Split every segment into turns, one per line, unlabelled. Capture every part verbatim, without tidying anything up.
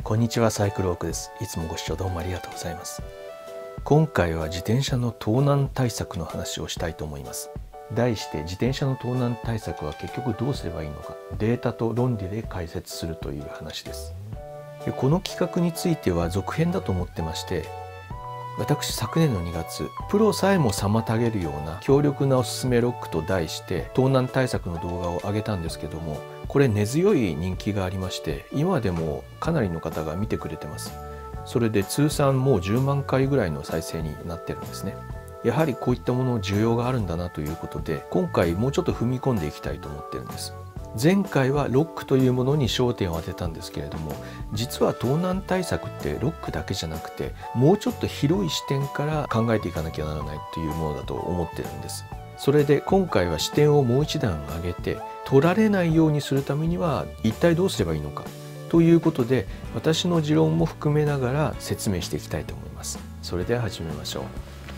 こんにちは、サイクルオークです。いつもご視聴どうもありがとうございます。今回は自転車の盗難対策の話をしたいと思います。題して自転車の盗難対策は結局どうすればいいのか、データと論理で解説するという話です。でこの企画については続編だと思ってまして、私昨年のにがつ、プロさえも妨げるような強力なおすすめロックと題して盗難対策の動画を上げたんですけども、これ根強い人気がありまして、今でもかなりの方が見てくれてます。それで通算もうじゅうまんかいぐらいの再生になってるんですね。やはりこういったもの需要があるんだなということで、今回もうちょっと踏み込んでいきたいと思ってるんです。前回はロックというものに焦点を当てたんですけれども、実は盗難対策ってロックだけじゃなくて、もうちょっと広い視点から考えていかなきゃならないというものだと思ってるんです。それで今回は視点をもう一段上げて、取られないようにするためには一体どうすればいいのかということで、私の持論も含めながら説明していきたいと思います。それでは始めましょう。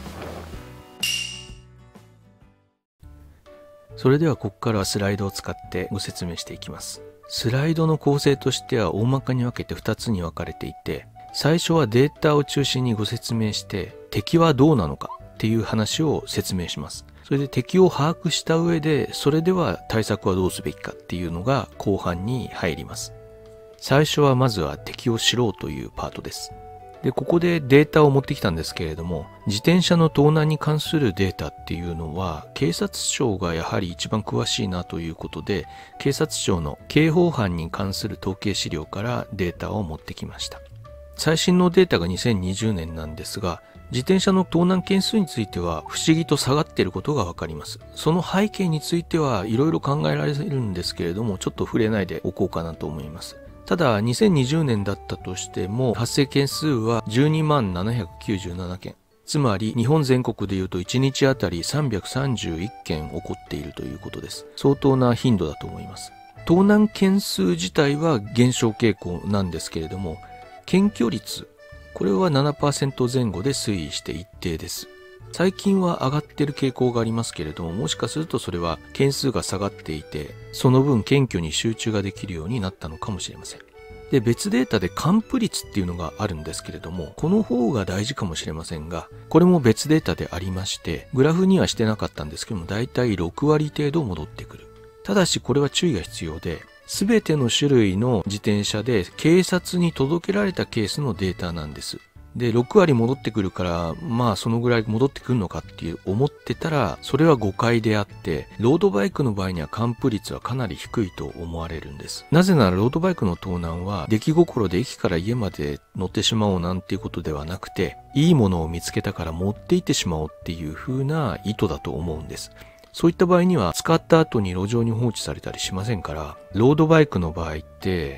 それではここからはスライドを使ってご説明していきます。スライドの構成としては大まかに分けてふたつに分かれていて、最初はデータを中心にご説明して、敵はどうなのかっていう話を説明します。それで敵を把握した上で、それでは対策はどうすべきかっていうのが後半に入ります。最初はまずは敵を知ろうというパートです。で、ここでデータを持ってきたんですけれども、自転車の盗難に関するデータっていうのは、警察庁がやはり一番詳しいなということで、警察庁の刑法犯に関する統計資料からデータを持ってきました。最新のデータがにせんにじゅうねんなんですが、自転車の盗難件数については不思議と下がっていることがわかります。その背景についてはいろいろ考えられるんですけれども、ちょっと触れないでおこうかなと思います。ただにせんにじゅうねんだったとしても発生件数はじゅうにまんななひゃくきゅうじゅうななけん、つまり日本全国でいうといちにちあたりさんびゃくさんじゅういっけん起こっているということです。相当な頻度だと思います。盗難件数自体は減少傾向なんですけれども、検挙率、これは ななパーセント 前後で推移して一定です。最近は上がっている傾向がありますけれども、もしかするとそれは件数が下がっていて、その分検挙に集中ができるようになったのかもしれません。で、別データで還付率っていうのがあるんですけれども、この方が大事かもしれませんが、これも別データでありまして、グラフにはしてなかったんですけども、だいたいろくわり程度戻ってくる。ただしこれは注意が必要で、すべての種類の自転車で警察に届けられたケースのデータなんです。で、ろくわり戻ってくるから、まあそのぐらい戻ってくるのかっていう思ってたら、それは誤解であって、ロードバイクの場合には還付率はかなり低いと思われるんです。なぜならロードバイクの盗難は、出来心で駅から家まで乗ってしまおうなんていうことではなくて、いいものを見つけたから持って行ってしまおうっていう風な意図だと思うんです。そういった場合には、使った後に路上に放置されたりしませんから、ロードバイクの場合って、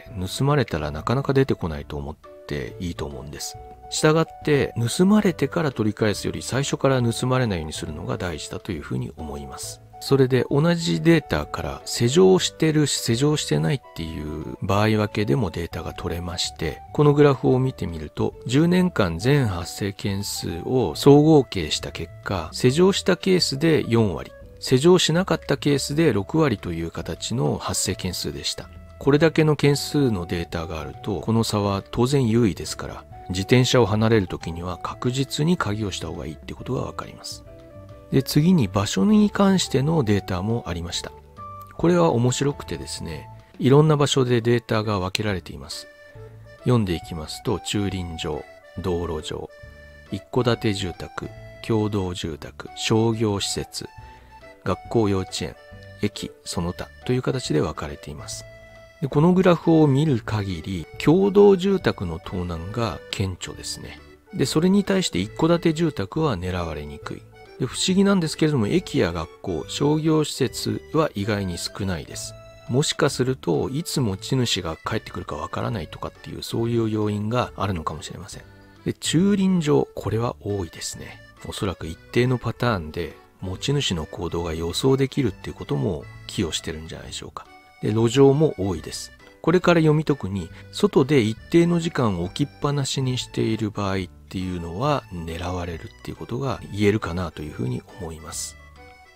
盗まれたらなかなか出てこないと思っていいと思うんです。したがって、盗まれてから取り返すより最初から盗まれないようにするのが大事だというふうに思います。それで同じデータから施錠してるし施錠してないっていう場合分けでもデータが取れまして、このグラフを見てみると、じゅうねんかん全発生件数を総合計した結果、施錠したケースでよんわり、施錠しなかったケースでろくわりという形の発生件数でした。これだけの件数のデータがあると、この差は当然優位ですから、自転車を離れるときには確実に鍵をした方がいいってことがわかります。で、次に場所に関してのデータもありました。これは面白くてですね、いろんな場所でデータが分けられています。読んでいきますと、駐輪場、道路上、一戸建て住宅、共同住宅、商業施設、学校幼稚園、駅、その他という形で分かれています。でこのグラフを見る限り、共同住宅の盗難が顕著ですね。で、それに対して一戸建て住宅は狙われにくい。で、不思議なんですけれども、駅や学校、商業施設は意外に少ないです。もしかすると、いつ持ち主が帰ってくるかわからないとかっていう、そういう要因があるのかもしれません。で、駐輪場、これは多いですね。おそらく一定のパターンで、持ち主の行動が予想できるっていうことも寄与してるんじゃないでしょうか。で、路上も多いです。これから読み解くに、外で一定の時間置きっぱなしにしている場合っていうのは狙われるっていうことが言えるかなというふうに思います。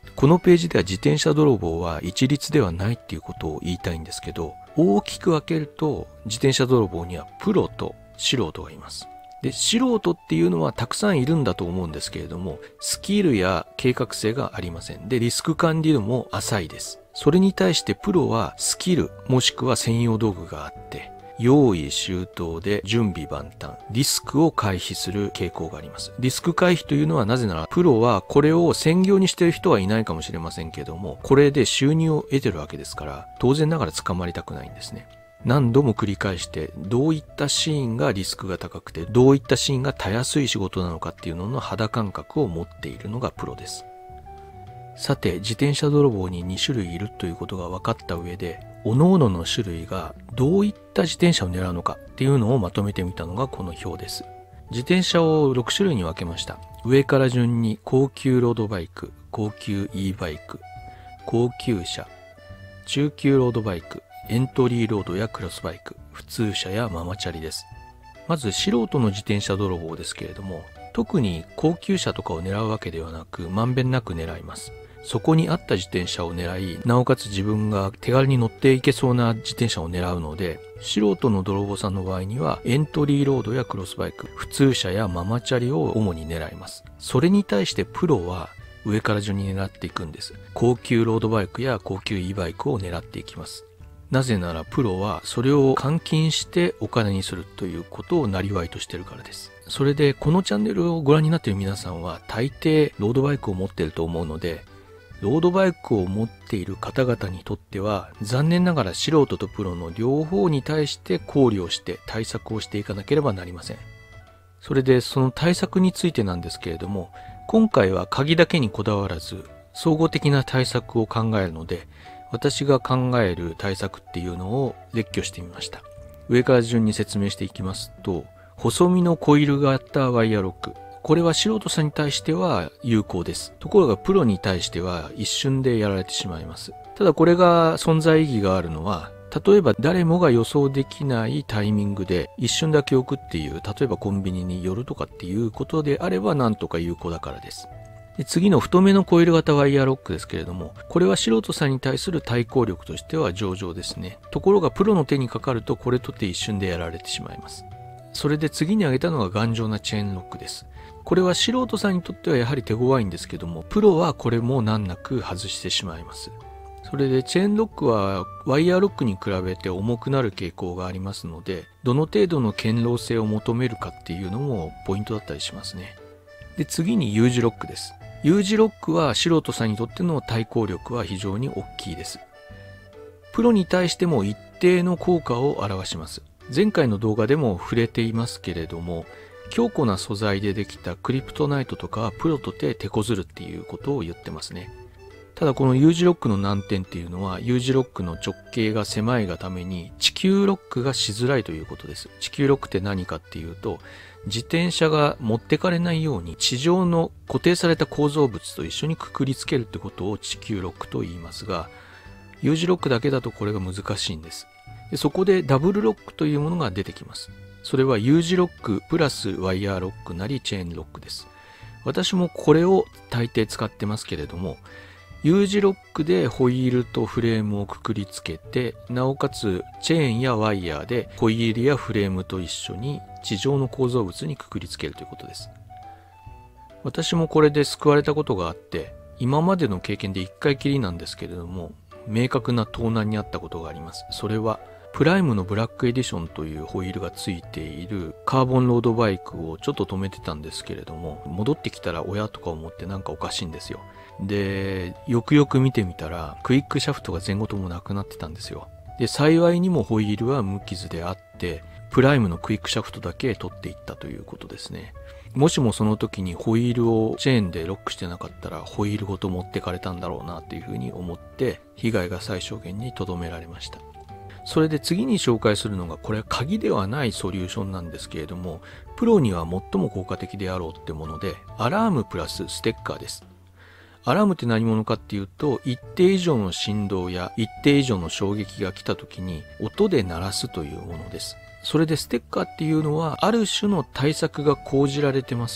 このページでは自転車泥棒は一律ではないっていうことを言いたいんですけど、大きく分けると自転車泥棒にはプロと素人がいます。で、素人っていうのはたくさんいるんだと思うんですけれども、スキルや計画性がありません。で、リスク管理度も浅いです。それに対してプロはスキルもしくは専用道具があって、用意周到で準備万端、リスクを回避する傾向があります。リスク回避というのはなぜなら、プロはこれを専業にしている人はいないかもしれませんけども、これで収入を得てるわけですから、当然ながら捕まりたくないんですね。何度も繰り返して、どういったシーンがリスクが高くて、どういったシーンがたやすい仕事なのかっていうのの肌感覚を持っているのがプロです。さて、自転車泥棒にに種類いるということが分かった上で、各々の種類がどういった自転車を狙うのかっていうのをまとめてみたのがこの表です。自転車をろく種類に分けました。上から順に高級ロードバイク、高級 E バイク、高級車、中級ロードバイク、エントリーロードやクロスバイク、普通車やママチャリです。まず素人の自転車泥棒ですけれども、特に高級車とかを狙うわけではなく、まんべんなく狙います。そこにあった自転車を狙い、なおかつ自分が手軽に乗っていけそうな自転車を狙うので、素人の泥棒さんの場合には、エントリーロードやクロスバイク、普通車やママチャリを主に狙います。それに対してプロは、上から順に狙っていくんです。高級ロードバイクや高級 E バイクを狙っていきます。なぜならプロはそれを換金してお金にするということを生りとしているからです。それでこのチャンネルをご覧になっている皆さんは大抵ロードバイクを持っていると思うので、ロードバイクを持っている方々にとっては残念ながら素人とプロの両方に対して考慮をして対策をしていかなければなりません。それでその対策についてなんですけれども、今回は鍵だけにこだわらず総合的な対策を考えるので、私が考える対策っていうのを列挙してみました。上から順に説明していきますと、細身のコイル型ワイヤーロック。これは素人さんに対しては有効です。ところがプロに対しては一瞬でやられてしまいます。ただこれが存在意義があるのは、例えば誰もが予想できないタイミングで一瞬だけ置くっていう、例えばコンビニに寄るとかっていうことであればなんとか有効だからです。で次の太めのコイル型ワイヤーロックですけれども、これは素人さんに対する対抗力としては上々ですね。ところがプロの手にかかるとこれとて一瞬でやられてしまいます。それで次に挙げたのが頑丈なチェーンロックです。これは素人さんにとってはやはり手強いんですけども、プロはこれも難なく外してしまいます。それでチェーンロックはワイヤーロックに比べて重くなる傾向がありますので、どの程度の堅牢性を求めるかっていうのもポイントだったりしますね。で次に U 字ロックです。U 字ロックは素人さんにとっての対抗力は非常に大きいです。プロに対しても一定の効果を表します。前回の動画でも触れていますけれども、強固な素材でできたクリプトナイトとかはプロとて手こずるっていうことを言ってますね。ただこの U 字ロックの難点っていうのは U 字ロックの直径が狭いがために地球ロックがしづらいということです。地球ロックって何かっていうと、自転車が持ってかれないように地上の固定された構造物と一緒にくくりつけるってことを地球ロックと言いますが、U 字ロックだけだとこれが難しいんです。でそこでダブルロックというものが出てきます。それは U 字ロックプラスワイヤーロックなりチェーンロックです。私もこれを大抵使ってますけれども、U 字ロックでホイールとフレームをくくりつけて、なおかつチェーンやワイヤーでホイールやフレームと一緒に地上の構造物にくくりつけるということです。私もこれで救われたことがあって、今までの経験で一回きりなんですけれども、明確な盗難にあったことがあります。それはプライムのブラックエディションというホイールがついているカーボンロードバイクをちょっと止めてたんですけれども、戻ってきたら親とか思ってなんかおかしいんですよ。で、よくよく見てみたらクイックシャフトが前後ともなくなってたんですよ。で、幸いにもホイールは無傷であって、プライムのクイックシャフトだけ取っていったということですね。もしもその時にホイールをチェーンでロックしてなかったらホイールごと持ってかれたんだろうなっていうふうに思って、被害が最小限にとどめられました。それで次に紹介するのが、これは鍵ではないソリューションなんですけれども、プロには最も効果的であろうってもので、アラームプラスステッカーです。アラームって何者かっていうと、一定以上の振動や一定以上の衝撃が来た時に音で鳴らすというものです。それでステッカーっていうのは、ある種の対策が講じられてますよっ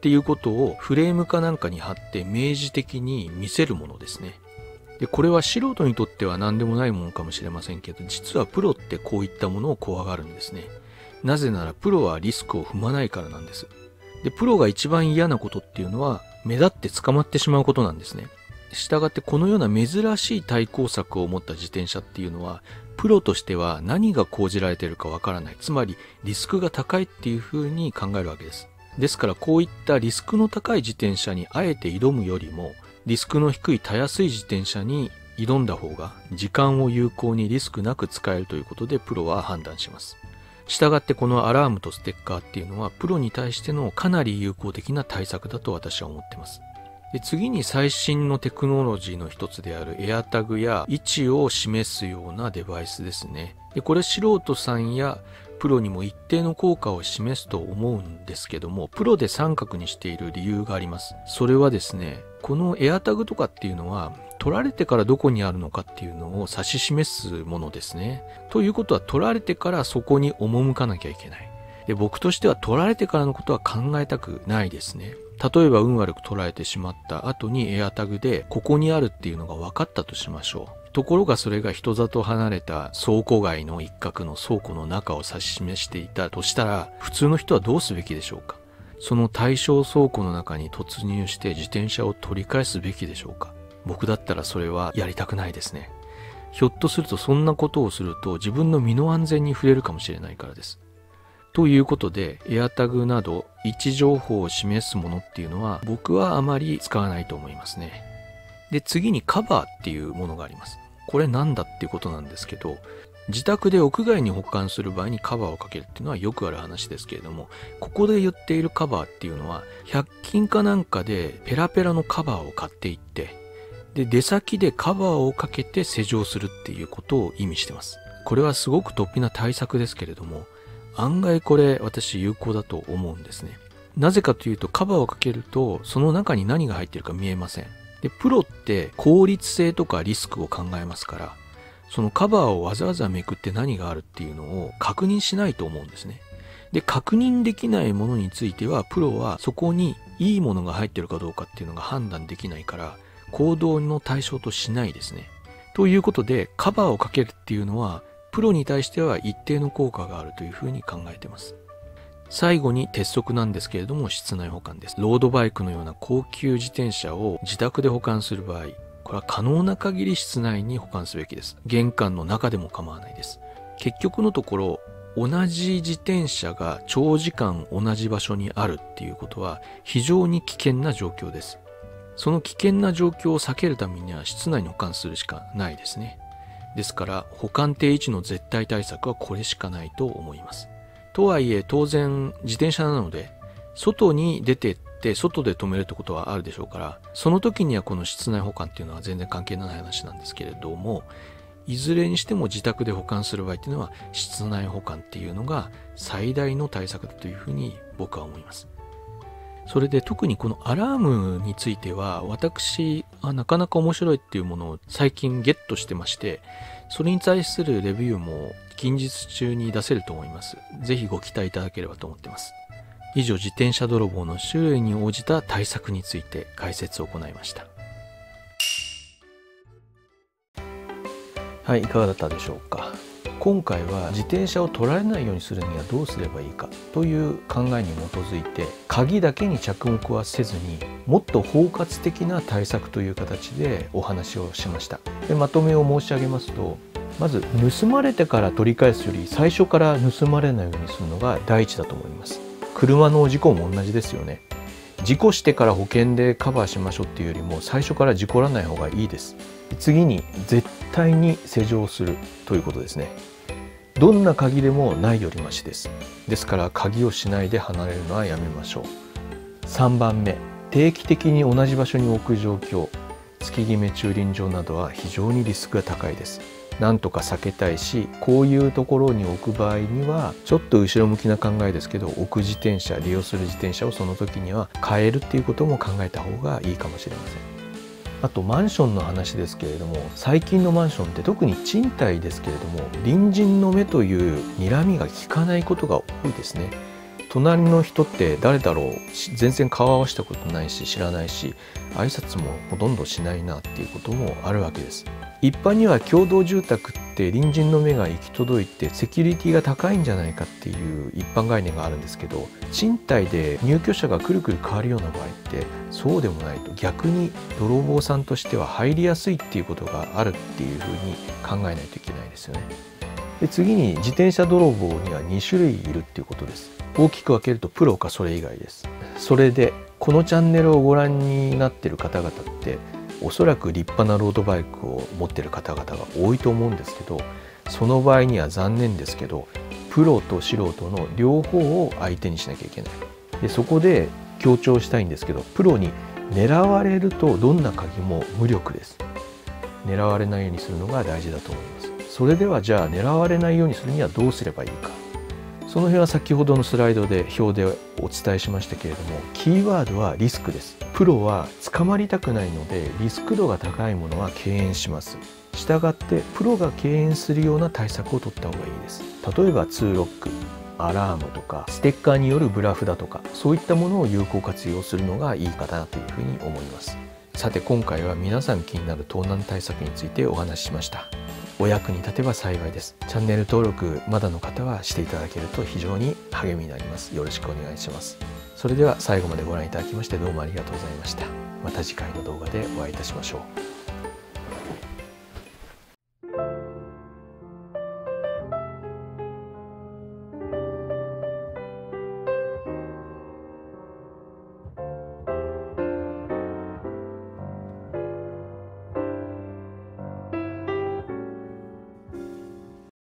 っていうことをフレームかなんかに貼って明示的に見せるものですね。で、これは素人にとっては何でもないものかもしれませんけど、実はプロってこういったものを怖がるんですね。なぜならプロはリスクを踏まないからなんです。で、プロが一番嫌なことっていうのは目立って捕まってしまうことなんですね。したがってこのような珍しい対抗策を持った自転車っていうのはプロとしては何が講じられているかわからない。つまりリスクが高いっていうふうに考えるわけです。ですからこういったリスクの高い自転車にあえて挑むよりもリスクの低いたやすい自転車に挑んだ方が時間を有効にリスクなく使えるということでプロは判断します。したがってこのアラームとステッカーっていうのはプロに対してのかなり有効的な対策だと私は思っています。で、次に最新のテクノロジーの一つであるエアタグや位置を示すようなデバイスですね。で、これ素人さんやプロにも一定の効果を示すと思うんですけども、プロで三角にしている理由があります。それはですね、このエアタグとかっていうのは取られてからどこにあるのかっていうのを指し示すものですね。ということは取られてからそこに赴かなきゃいけない。で、僕としては取られてからのことは考えたくないですね。例えば運悪く取られてしまった後にエアタグでここにあるっていうのが分かったとしましょう。ところがそれが人里離れた倉庫街の一角の倉庫の中を指し示していたとしたら普通の人はどうすべきでしょうか。その対象倉庫の中に突入して自転車を取り返すべきでしょうか。僕だったらそれはやりたくないですね。ひょっとするとそんなことをすると自分の身の安全に触れるかもしれないからです。ということで、エアタグなど位置情報を示すものっていうのは僕はあまり使わないと思いますね。で、次にカバーっていうものがあります。これなんだっていうことなんですけど、自宅で屋外に保管する場合にカバーをかけるっていうのはよくある話ですけれども、ここで言っているカバーっていうのはひゃく均かなんかでペラペラのカバーを買っていって、で、出先でカバーをかけて施錠するっていうことを意味してます。これはすごく突飛な対策ですけれども、案外これ私有効だと思うんですね。なぜかというとカバーをかけるとその中に何が入っているか見えません。で、プロって効率性とかリスクを考えますから、そのカバーをわざわざめくって何があるっていうのを確認しないと思うんですね。で、確認できないものについてはプロはそこにいいものが入っているかどうかっていうのが判断できないから行動の対象としないですね。ということでカバーをかけるっていうのはプロに対しては一定の効果があるというふうに考えています。最後に鉄則なんですけれども室内保管です。ロードバイクのような高級自転車を自宅で保管する場合、これは可能な限り室内に保管すべきです。玄関の中でも構わないです。結局のところ、同じ自転車が長時間同じ場所にあるっていうことは非常に危険な状況です。その危険な状況を避けるためには室内に保管するしかないですね。ですから保管定位置の絶対対策はこれしかないと思います。とはいえ当然自転車なので外に出てって外で止めるってことはあるでしょうから、その時にはこの室内保管っていうのは全然関係ない話なんですけれども、いずれにしても自宅で保管する場合っていうのは室内保管っていうのが最大の対策だというふうに僕は思います。それで特にこのアラームについては私はなかなか面白いっていうものを最近ゲットしてまして、それに対するレビューも近日中に出せると思います。ぜひご期待いただければと思っています。以上、自転車泥棒の種類に応じた対策について解説を行いました。はい、いかがだったでしょうか。今回は自転車を取られないようにするにはどうすればいいかという考えに基づいて、鍵だけに着目はせずにもっと包括的な対策という形でお話をしました。で、まとめを申し上げますと、まず盗まれてから取り返すより最初から盗まれないようにするのが第一だと思います。車の事故も同じですよね。事故してから保険でカバーしましょうっていうよりも最初から事故らない方がいいです。次に絶対に施錠するということですね。どんな鍵でもないよりマシです。ですから鍵をしないで離れるのはやめましょう。さんばんめ、定期的に同じ場所に置く状況、月決め駐輪場などは非常にリスクが高いです。なんとか避けたいし、こういうところに置く場合にはちょっと後ろ向きな考えですけど、置く自転車、利用する自転車をその時には変えるっていうことも考えた方がいいかもしれません。あとマンションの話ですけれども、最近のマンションって特に賃貸ですけれども、隣人の目という睨みが効かないことが多いですね。 隣の人って誰だろう、全然顔合わせたことないし知らないし、挨拶もほとんどしないなっていうこともあるわけです。一般には共同住宅って隣人の目が行き届いてセキュリティが高いんじゃないかっていう一般概念があるんですけど、賃貸で入居者がくるくる変わるような場合ってそうでもないと、逆に泥棒さんとしては入りやすいっていうことがあるっていうふうに考えないといけないですよね。で次に自転車泥棒にはに種類いるっていうことです。大きく分けるとプロかそれ以外です。それでこのチャンネルをご覧になっている方々っておそらく立派なロードバイクを持っている方々が多いと思うんですけど、その場合には残念ですけどプロと素人の両方を相手にしなきゃいけない。でそこで強調したいんですけど、プロに狙われるとどんな鍵も無力です。狙われないようにするのが大事だと思います。それではじゃあ狙われないようにするにはどうすればいいか。その辺は先ほどのスライドで表でお伝えしましたけれども、キーワードはリスクです。プロは捕まりたくないのでリスク度が高いものは敬遠します。したがってプロが敬遠するような対策を取った方がいいです。例えばツーロック、アラームとかステッカーによるブラフだとか、そういったものを有効活用するのがいいかなというふうに思います。さて今回は皆さん気になる盗難対策についてお話ししました。お役に立てば幸いです。チャンネル登録まだの方はしていただけると非常に励みになります。よろしくお願いします。それでは最後までご覧いただきましてどうもありがとうございました。また次回の動画でお会いいたしましょう。